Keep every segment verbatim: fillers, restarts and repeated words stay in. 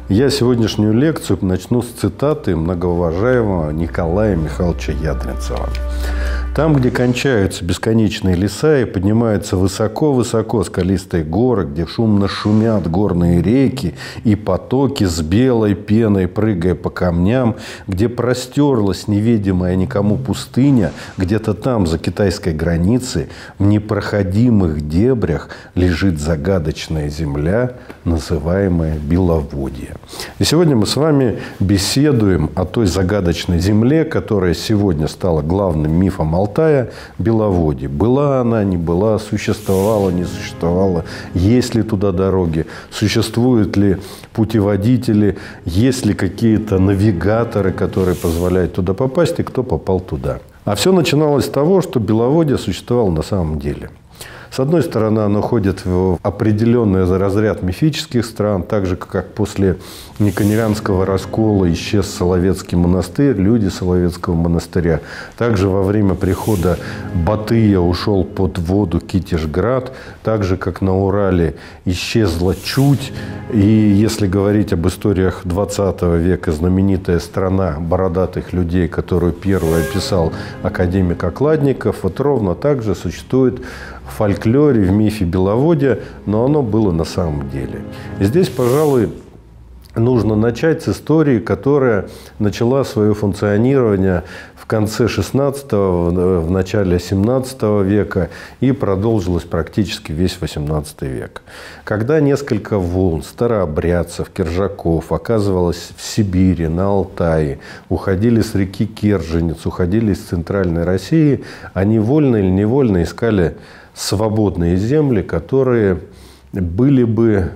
Я сегодняшнюю лекцию начну с цитаты многоуважаемого Николая Михайловича Ядринцева. Там, где кончаются бесконечные леса и поднимаются высоко-высоко скалистые горы, где шумно шумят горные реки и потоки с белой пеной, прыгая по камням, где простерлась невидимая никому пустыня, где-то там, за китайской границей, в непроходимых дебрях лежит загадочная земля, называемая Беловодье. И сегодня мы с вами беседуем о той загадочной земле, которая сегодня стала главным мифом Алтая. Алтая, Беловодье. Была она, не была, существовала, не существовала, есть ли туда дороги, существуют ли путеводители, есть ли какие-то навигаторы, которые позволяют туда попасть, и кто попал туда. А все начиналось с того, что Беловодье существовало на самом деле. С одной стороны, оно входит в определенный разряд мифических стран, так же, как после Никонианского раскола исчез Соловецкий монастырь, люди Соловецкого монастыря. Также во время прихода Батыя ушел под воду Китежград, так же, как на Урале исчезла Чуть. И если говорить об историях двадцатого века, знаменитая страна бородатых людей, которую первый описал академик Окладников, вот ровно так же существует в фольклоре, в мифе Беловодья, но оно было на самом деле. И здесь, пожалуй, нужно начать с истории, которая начала свое функционирование в конце шестнадцатого, в начале семнадцатого века и продолжилась практически весь восемнадцатый век. Когда несколько волн старообрядцев, киржаков оказывалось в Сибири, на Алтае, уходили с реки Керженец, уходили из центральной России, они вольно или невольно искали свободные земли, которые были бы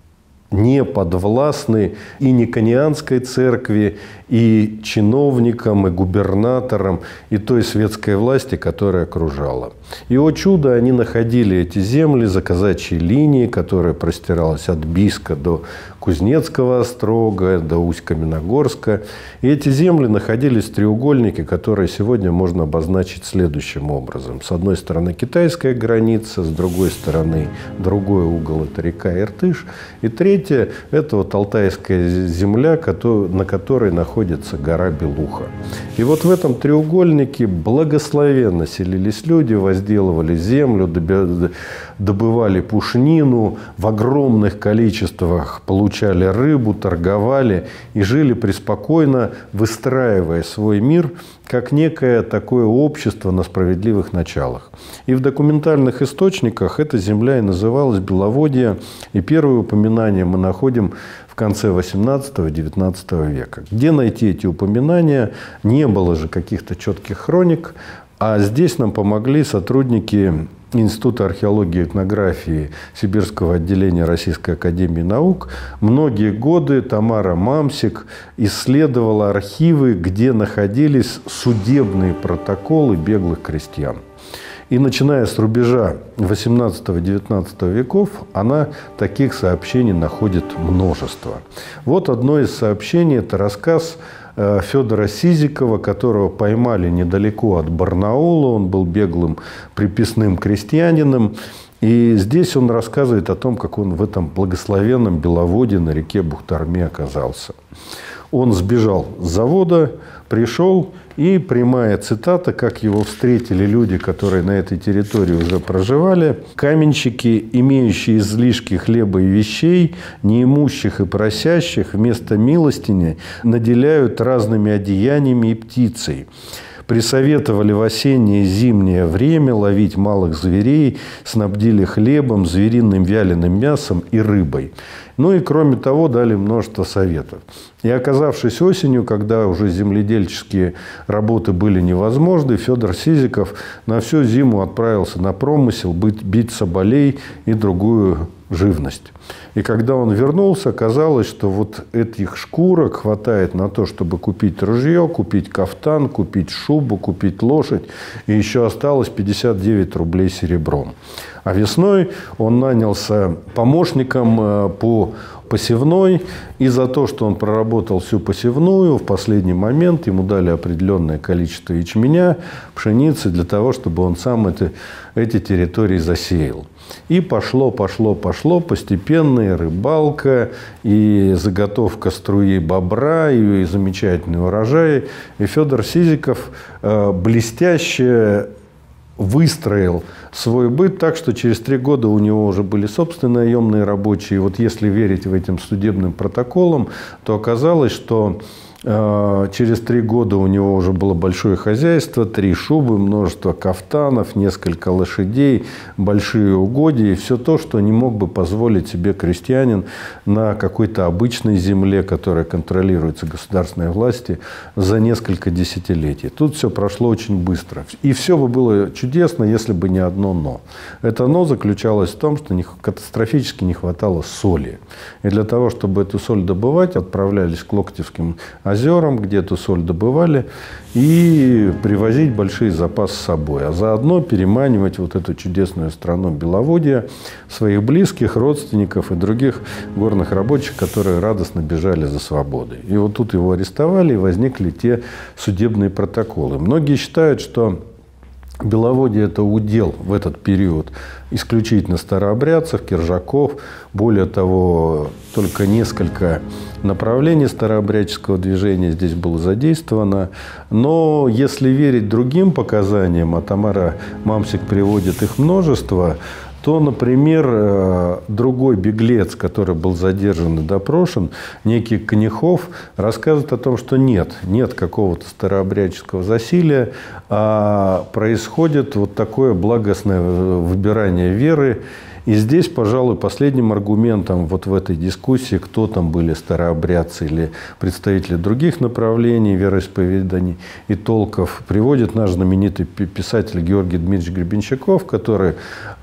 не подвластны и Никонианской церкви, и чиновникам, и губернаторам, и той светской власти, которая окружала. И, о чудо, они находили эти земли за казачьей линией, которая простиралась от Бийска до Кузнецкого острога, до Усть-Каменогорска. И эти земли находились в треугольнике, который сегодня можно обозначить следующим образом. С одной стороны китайская граница, с другой стороны другой угол – это река Иртыш. И третье – это вот Алтайская земля, на которой находится гора Белуха. И вот в этом треугольнике благословенно селились люди, возделывали землю, добывали пушнину, в огромных количествах получали рыбу, торговали и жили преспокойно, выстраивая свой мир как некое такое общество на справедливых началах. И в документальных источниках эта земля и называлась Беловодье, и первые упоминания мы находим в конце восемнадцатого-девятнадцатого века. Где найти эти упоминания? Не было же каких-то четких хроник, а здесь нам помогли сотрудники Института археологии и этнографии Сибирского отделения Российской академии наук. Многие годы Тамара Мамсик исследовала архивы, где находились судебные протоколы беглых крестьян. И начиная с рубежа восемнадцатого-девятнадцатого веков, она таких сообщений находит множество. Вот одно из сообщений – это рассказ Федора Сизикова, которого поймали недалеко от Барнаула. Он был беглым приписным крестьянином. И здесь он рассказывает о том, как он в этом благословенном Беловодье на реке Бухтарме оказался. Он сбежал с завода, пришел, и прямая цитата, как его встретили люди, которые на этой территории уже проживали: «Каменщики, имеющие излишки хлеба и вещей, неимущих и просящих, вместо милостыни наделяют разными одеяниями и птицей. Присоветовали в осеннее и зимнее время ловить малых зверей, снабдили хлебом, звериным вяленым мясом и рыбой». Ну и, кроме того, дали множество советов. И оказавшись осенью, когда уже земледельческие работы были невозможны, Федор Сизиков на всю зиму отправился на промысел бить соболей и другую живность. И когда он вернулся, оказалось, что вот этих шкурок хватает на то, чтобы купить ружье, купить кафтан, купить шубу, купить лошадь. И еще осталось пятьдесят девять рублей серебром. А весной он нанялся помощником по посевной. И за то, что он проработал всю посевную, в последний момент ему дали определенное количество ячменя, пшеницы, для того, чтобы он сам это, эти территории засеял. И пошло, пошло, пошло постепенно и рыбалка, и заготовка струи бобра, и замечательный урожай. И Федор Сизиков блестяще выстроил свой быт так, что через три года у него уже были собственные наемные рабочие. И вот если верить в этим судебным протоколам, то оказалось, что через три года у него уже было большое хозяйство, три шубы, множество кафтанов, несколько лошадей, большие угодья и все то, что не мог бы позволить себе крестьянин на какой-то обычной земле, которая контролируется государственной властью, за несколько десятилетий. Тут все прошло очень быстро. И все бы было чудесно, если бы не одно «но». Это «но» заключалось в том, что катастрофически не хватало соли. И для того, чтобы эту соль добывать, отправлялись к Локтевским озерам, где эту соль добывали, и привозить большие запасы с собой. А заодно переманивать вот эту чудесную страну Беловодья, своих близких, родственников и других горных рабочих, которые радостно бежали за свободой. И вот тут его арестовали, и возникли те судебные протоколы. Многие считают, что Беловодье – это удел в этот период исключительно старообрядцев, киржаков. Более того, только несколько направлений старообрядческого движения здесь было задействовано. Но если верить другим показаниям, а Тамара Мамсик приводит их множество, то, например, другой беглец, который был задержан и допрошен, некий Конюхов, рассказывает о том, что нет, нет какого-то старообрядческого засилия, а происходит вот такое благостное выбирание веры. И здесь, пожалуй, последним аргументом вот в этой дискуссии, кто там были старообрядцы или представители других направлений, вероисповеданий и толков, приводит наш знаменитый писатель Георгий Дмитриевич Гребенщиков, который э,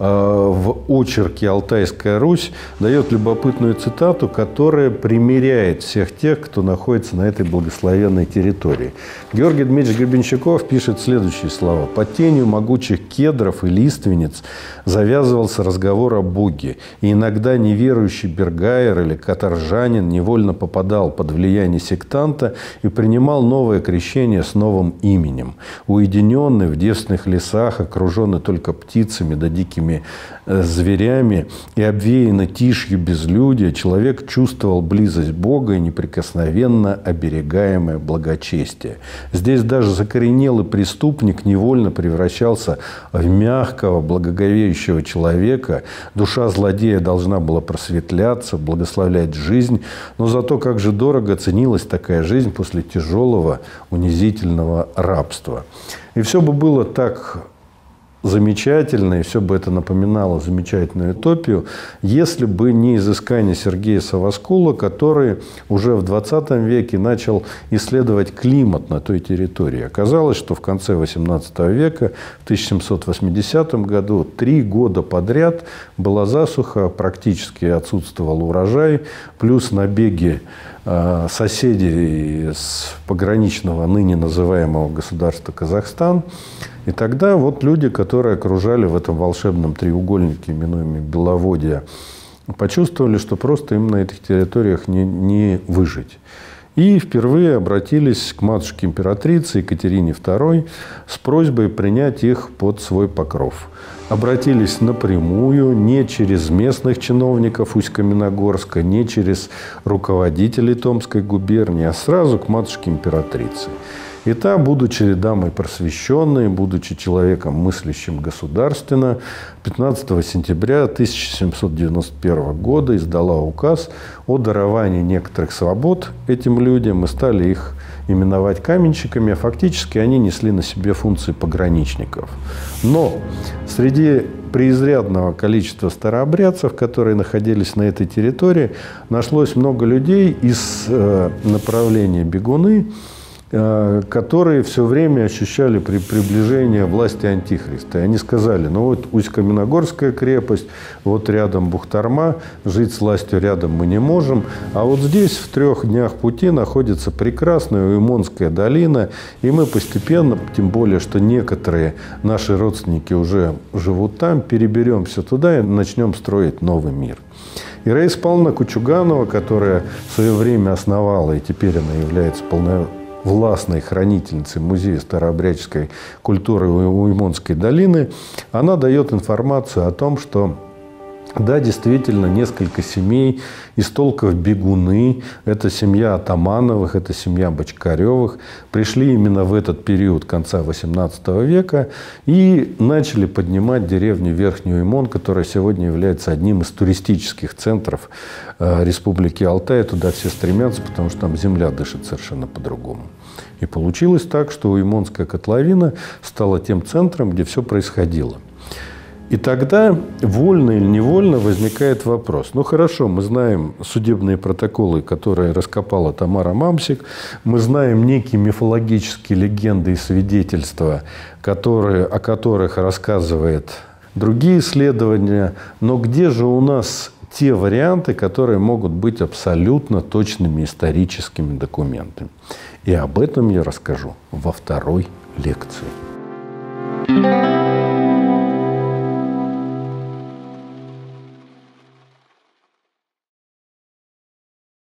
в очерке «Алтайская Русь» дает любопытную цитату, которая примиряет всех тех, кто находится на этой благословенной территории. Георгий Дмитриевич Гребенщиков пишет следующие слова. «Под тенью могучих кедров и лиственниц завязывался разговор о Боге, и иногда неверующий бергайер или каторжанин невольно попадал под влияние сектанта и принимал новое крещение с новым именем. Уединенный в девственных лесах, окруженный только птицами да дикими э, зверями и обвеянный тишью безлюдия, человек чувствовал близость Бога и неприкосновенно оберегаемое благочестие. Здесь даже закоренелый преступник невольно превращался в мягкого, благоговеющего человека. Душа злодея должна была просветляться, благословлять жизнь, но зато как же дорого ценилась такая жизнь после тяжелого, унизительного рабства. И все бы было так замечательно, и все бы это напоминало замечательную утопию, если бы не изыскание Сергея Савоскула, который уже в двадцатом веке начал исследовать климат на той территории. Оказалось, что в конце восемнадцатого века, в тысяча семьсот восьмидесятом году, три года подряд была засуха, практически отсутствовал урожай, плюс набеги э, соседей с пограничного, ныне называемого государства Казахстан. И тогда вот люди, которые окружали в этом волшебном треугольнике, именуемом Беловодье, почувствовали, что просто им на этих территориях не, не выжить. И впервые обратились к матушке-императрице Екатерине второй с просьбой принять их под свой покров. Обратились напрямую, не через местных чиновников Усть-Каменогорска, не через руководителей Томской губернии, а сразу к матушке-императрице. И та, будучи дамой просвещенной, будучи человеком, мыслящим государственно, пятнадцатого сентября тысяча семьсот девяносто первого года издала указ о даровании некоторых свобод этим людям и стали их именовать каменщиками, а фактически они несли на себе функции пограничников. Но среди преизрядного количества старообрядцев, которые находились на этой территории, нашлось много людей из э, направления бегуны, которые все время ощущали при приближении власти Антихриста. И они сказали, ну вот Усть-Каменогорская крепость, вот рядом Бухтарма, жить с властью рядом мы не можем. А вот здесь в трех днях пути находится прекрасная Уймонская долина, и мы постепенно, тем более, что некоторые наши родственники уже живут там, переберемся туда и начнем строить новый мир. И Раиса Павловна Кучуганова, которая в свое время основала, и теперь она является полновластной властной хранительницей музея старообрядческой культуры Уймонской долины, она дает информацию о том, что Да, действительно, несколько семей из толков Бегуны, это семья Атамановых, это семья Бочкаревых, пришли именно в этот период конца восемнадцатого века и начали поднимать деревню Верхний Уймон, которая сегодня является одним из туристических центров Республики Алтай. Туда все стремятся, потому что там земля дышит совершенно по-другому. И получилось так, что Уймонская котловина стала тем центром, где все происходило. И тогда вольно или невольно возникает вопрос. Ну хорошо, мы знаем судебные протоколы, которые раскопала Тамара Мамсик, мы знаем некие мифологические легенды и свидетельства, которые, о которых рассказывает другие исследования, но где же у нас те варианты, которые могут быть абсолютно точными историческими документами? И об этом я расскажу во второй лекции.